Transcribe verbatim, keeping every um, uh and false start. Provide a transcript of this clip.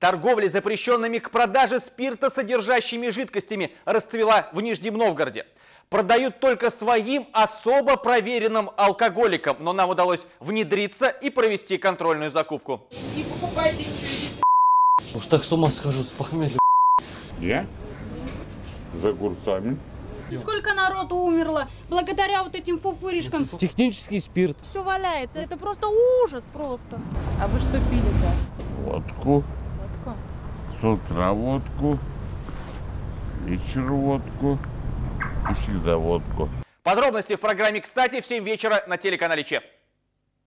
Торговля запрещенными к продаже спиртосодержащими жидкостями расцвела в Нижнем Новгороде. Продают только своим особо проверенным алкоголикам, но нам удалось внедриться и провести контрольную закупку. Не покупайте ничего. Уж так с ума схожу с похмелья. Я? За огурцами. Сколько народу умерло благодаря вот этим фуфыришкам. Технический спирт. Все валяется. Это просто ужас просто. А вы что пили-то? Водку. Водку? С утра водку. С вечера водку. И всегда водку. Подробности в программе «Кстати» в семь вечера на телеканале ЧЕ.